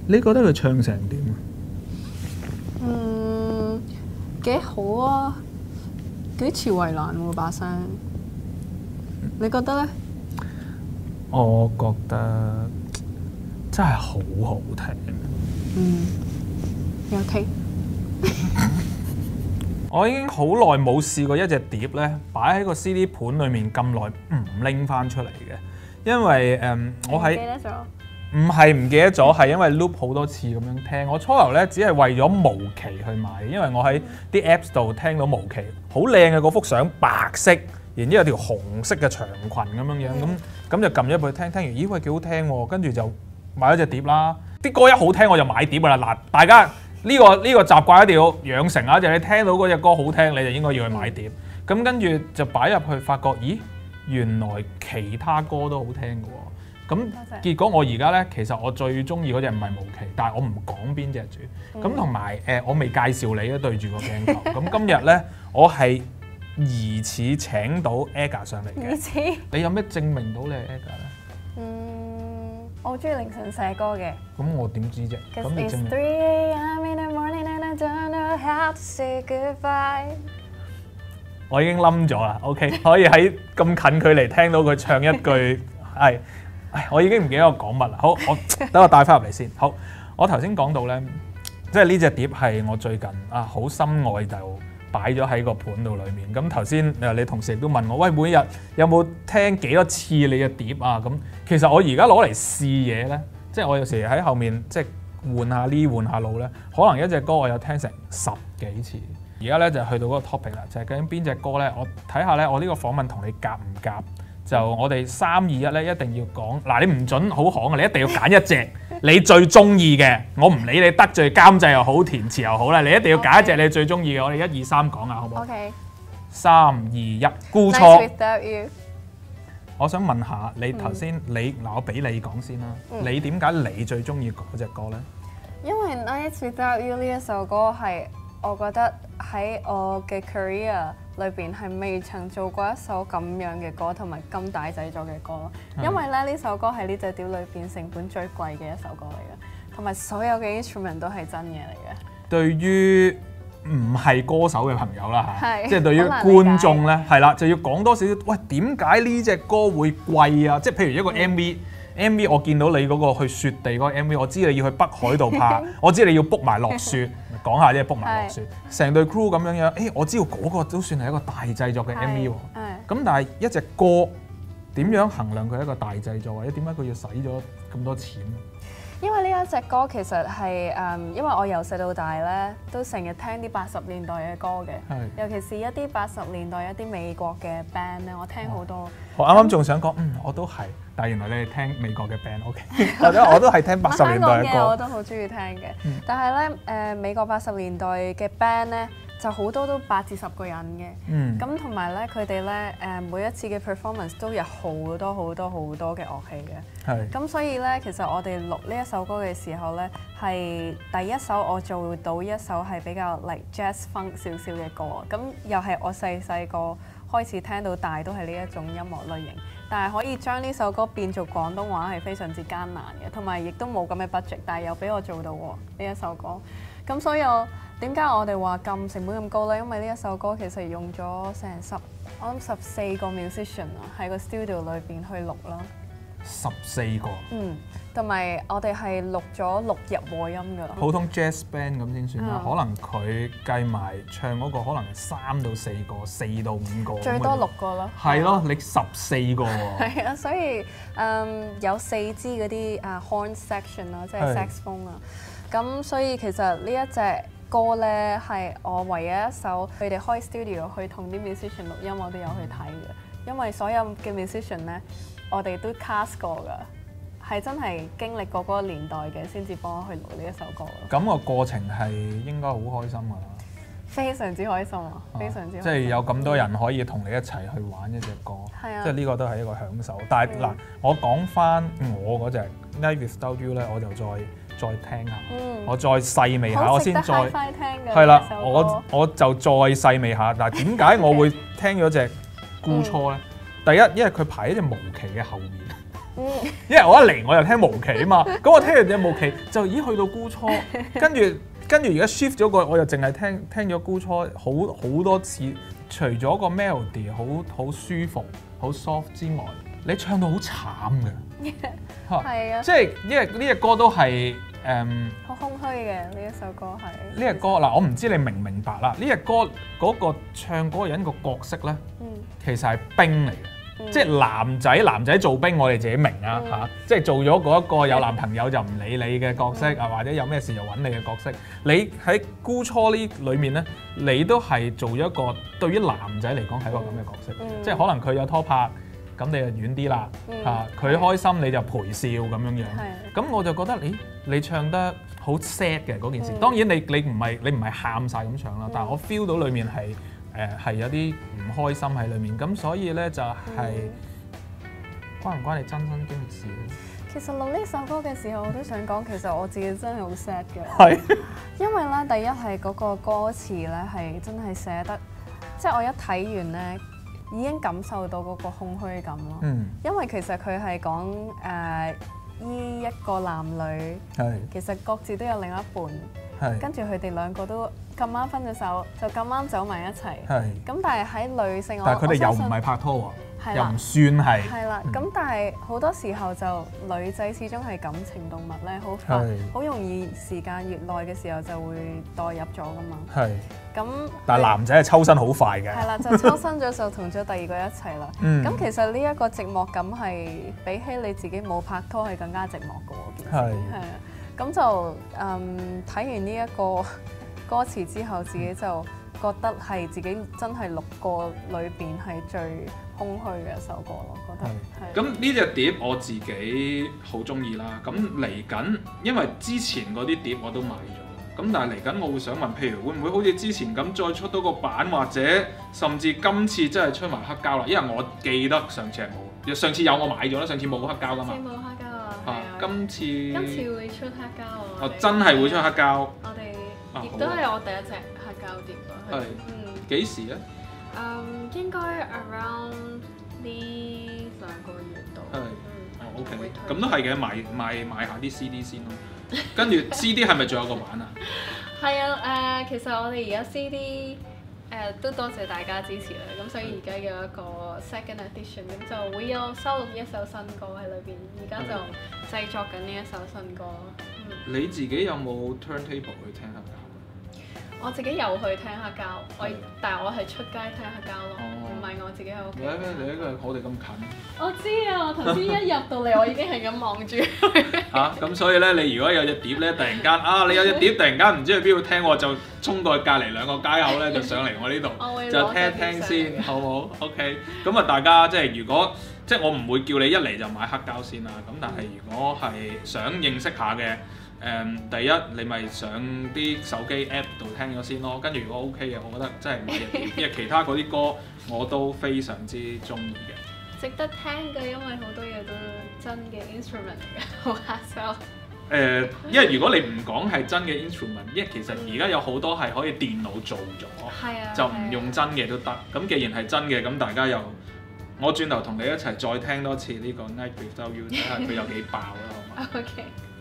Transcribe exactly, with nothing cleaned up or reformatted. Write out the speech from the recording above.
你覺得佢唱成點啊？ 嗯，幾好啊，幾似衛蘭喎把聲。你覺得咧？ 我覺得真係好好聽。 嗯，有聽。 我已經好耐冇試過一隻碟咧，擺喺個 C D 盤裡面咁耐唔拎翻出嚟嘅，因為誒、嗯、我喺記得咗。 唔係唔記得咗，係因為 loop 好多次咁樣聽。我初頭咧只係為咗無期去買，因為我喺啲 Apps 度聽到無期，好靚嘅嗰幅相白色，然之後有條紅色嘅長裙咁樣樣，咁咁就撳咗入去聽，聽完咦喂幾好聽喎，跟住就買咗隻碟啦。啲歌一好聽我就買碟㗎啦。嗱，大家呢、呢個呢、呢個習慣一定要養成啊！就係、你聽到嗰隻歌好聽，你就應該要去買碟。咁跟住就擺入去，發覺咦原來其他歌都好聽㗎喎。咁結果我而家咧，其實我最中意嗰隻唔係無期，但係我唔講邊隻住。咁同埋誒，我未介紹你咧對住個鏡頭。咁今日咧，我係疑似請到 Aga 上嚟嘅。 疑似。 你有咩證明到你係 Aga 咧？ 嗯，我好中意凌晨寫歌嘅。 咁我點知啫？咁你證明。 three a m in the morning and I don't know how to say goodbye。 我已經冧咗啦。OK， 可以喺咁近距離聽到佢唱一句係。唉，我已經唔記得我講乜啦。好，我等我帶翻入嚟先。好，我頭先講到咧，即係呢隻碟係我最近啊好深愛就擺咗喺個盤度裡面。咁頭先誒你同事亦都問我，喂，每日有冇聽幾多次你嘅碟啊？咁其實我而家攞嚟試嘢咧，即係我有時喺後面即係換下呢換下路咧，可能一隻歌我有聽成十幾次。而家咧就去到嗰個 topic 啦，就係究竟邊隻歌咧？我睇下咧，我呢個訪問同你夾唔夾？就我哋三二一咧，一定要講嗱，你唔準好行啊！你一定要揀一隻你最中意嘅，我唔理你得罪監製又好，填詞又好啦，你一定要揀一隻你最中意嘅。我哋一二三講下好唔好 ？OK。 三二一，估錯。 Nice without you。 我想問下你頭先你嗱，我俾你講先啦。你點解你最中意嗰隻歌咧？ 因為 Nice without you 呢一首歌係我覺得喺我嘅 career裏邊係未曾做過一首咁樣嘅歌，同埋咁大製作嘅歌。因為咧呢首歌係呢隻碟裏邊成本最貴嘅一首歌嚟嘅，同埋所有嘅 instrument 都係真嘢嚟嘅。對於唔係歌手嘅朋友啦嚇，即係對於觀觀眾咧係啦，就要講多少少。喂，點解呢隻歌會貴啊？即係譬如一個 M V，M V 我見到你嗰個去雪地嗰個 M V， 我知你要去北海道拍，我知你要 book 埋落雪。講下啫，book 埋落雪，成隊 crew 咁樣樣，誒，我知道嗰個都算係一個大製作嘅 M V 喎。咁但係一隻歌點樣衡量佢係一個大製作，或者點解佢要使咗咁多錢？ 因為呢一隻歌其實係誒，因為我由細到大咧都成日聽啲八十年代嘅歌嘅，尤其是一啲八十年代一啲美國嘅 band 咧，我聽好多。我啱啱仲想講，嗯，我都係，但係原來你係聽美國嘅 band，OK， 或者我都係聽八十年代嘅歌。我都好中意聽嘅，嗯、但係咧誒美國八十年代嘅 band 咧就好多都八至十個人嘅，咁同埋咧佢哋咧誒每一次嘅 performance 都有好多好多好多嘅樂器嘅，係，咁所以咧其實我哋錄呢一首歌嘅時候咧係第一首我做到一首係比較 like jazz funk 少少嘅歌，咁又係我細細個開始聽到大都係呢一種音樂類型，但係可以將呢首歌變做廣東話係非常之艱難嘅，同埋亦都冇咁嘅 budget， 但係又俾我做到喎呢一首歌，咁所以我點解我哋話咁成本咁高咧？因為呢一首歌其實用咗成十我諗十四個 musician 啊喺個 studio 裏邊去錄啦。 十四個。嗯， 同埋我哋係錄咗六日和音㗎。 普通 jazz band 咁先算啦，嗯、可能佢計埋唱嗰個可能係三到四個，四到五個。最多六個咯。係咯，你十四個喎。係啊，所以嗯有四支嗰啲啊 horn section 啦，即係 saxophone 啊。咁所以其實呢一隻歌咧係我唯一一首佢哋開 studio 去同啲 musician 錄音，我都有去睇嘅。因為所有嘅 musician 咧，我哋都 cast 過㗎，係真係經歷過嗰個年代嘅，先至幫我去錄呢一首歌。咁個過程係應該好開心㗎啦。非常之開心啊！非常之開心。即係有咁多人可以同你一齊去玩一隻歌，即係呢個都係一個享受。但係嗱，我講翻我嗰隻《Night Without You》咧，我就再。再聽下，嗯、我再細味下，我先再係啦，我我就再細味下。但係點解我會聽咗隻《孤雛》咧？嗯、第一，因為佢排喺隻無期嘅後面， 因為我一嚟我又聽無期啊嘛，咁我聽完隻無期就咦去到孤雛，跟住跟住而家 shift 咗個，我又淨係聽聽咗孤雛好好多次，除咗個 melody 好好舒服好 soft 之外，你唱到好慘嘅， 係啊， 即係因為呢隻歌都係誒好空虛嘅呢一首歌係。 呢隻歌嗱，我唔知你明唔明白啦。呢隻歌嗰個唱嗰個人個角色咧， 嗯、 其實係兵嚟嘅。嗯、即係男仔，男仔做兵，我哋自己明啊嚇、嗯啊。即係做咗嗰一個有男朋友就唔理你嘅角色啊，嗯、或者有咩事就揾你嘅角色。你喺孤雛呢裏面咧，你都係做咗一個對於男仔嚟講係一個咁嘅角色。嗯、即係可能佢有拖拍，咁你就遠啲啦嚇。佢、嗯啊、開心你就陪笑咁樣樣。咁、嗯、我就覺得，咦，你唱得好 sad 嘅嗰件事。嗯、當然你你唔係你唔係喊晒咁唱啦，嗯、但係我 feel 到裡面係。誒係、呃、有啲唔開心喺裏面，咁所以咧就係、是嗯、關唔關你親身經歷事咧？ 其實錄呢首歌嘅時候，我都想講，其實我自己真係好 sad 嘅。 係是， 因為咧第一係嗰個歌詞咧係真係寫得，即係我一睇完咧已經感受到嗰個空虛感咯。嗯。因為其實佢係講誒依一個男女，係是其實各自都有另一半，係是跟住佢哋兩個都。咁啱分咗手，就咁啱走埋一齊。係。咁但係喺女性， 但係佢哋又唔係拍拖喎，又唔算係。係啦。咁但係好多時候就女仔始終係感情動物咧，好快，好容易時間越耐嘅時候就會代入咗噶嘛。係。咁。 但係男仔係抽身好快嘅。 係啦，就抽身咗就同咗第二個一齊啦。嗯。咁其實呢一個寂寞感係比起你自己冇拍拖係更加寂寞嘅喎，件事。係。係啊。咁就嗯睇完呢一個歌詞之後，自己就覺得係自己真係六個裏邊係最空虛嘅一首歌咯，覺得係。 咁呢隻碟我自己好中意啦。咁嚟緊，因為之前嗰啲碟我都買咗，咁但係嚟緊我會想問，譬如會唔會好似之前咁再出到個版，或者甚至今次真係出埋黑膠啦？因為我記得上次係冇，上次有我買咗啦，上次冇黑膠噶嘛。 上次冇黑膠啊，係啊。 今次今次會出黑膠啊。 哦，真係會出黑膠。 我哋。亦都係我第一隻黑膠碟咯。係。嗯。幾時咧？嗯，應該 around 呢兩個月度。係。嗯。哦 ，OK。 咁都係嘅，買買買下啲 C D 先咯。跟住 C D 係咪仲有個版啊？ 係啊，誒，其實我哋而家 C D 誒都多謝大家支持啦。咁所以而家有一個 second edition，咁就會有收錄一首新歌喺裏邊。而家就製作緊呢一首新歌。嗯。 你自己有冇 turntable 去聽黑膠？ 我自己有去聽黑膠，我但係我係出街聽黑膠咯，唔係我自己喺屋企。你你呢個我哋咁近？ 我知啊，我頭先一入到嚟，我已經係咁望住。 嚇！咁所以咧，你如果有隻碟咧，突然間啊，你有隻碟突然間唔知去邊度聽，我就衝過去隔離兩個街口咧，就上嚟我呢度，就聽一聽先，好唔好 ？OK。咁啊，大家即係如果即係我唔會叫你一嚟就買黑膠先啦。咁但係如果係想認識下嘅。誒、um, 第一，你咪上啲手機 app 度聽咗先咯。跟住如果 OK 嘅，我覺得真係買入碟，因為其他嗰啲歌我都非常之中意嘅。 值得聽嘅，因為好多嘢都真嘅 instrument 嚟嘅，好嚇手。 誒，因為如果你唔講係真嘅 instrument，因為其實而家有好多係可以電腦做咗， 嗯、 就唔用真嘅都得。咁既然係真嘅，咁大家又我轉頭同你一齊再聽多次呢個 Night Without You，睇下佢有幾爆啦，好嘛？ OK。